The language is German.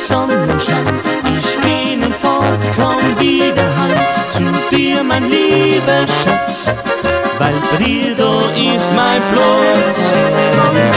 Sonnenschein. Ich geh nun fort, komm wieder heim zu dir, mein lieber Schatz, weil bei dir da ist mein Platz. Komm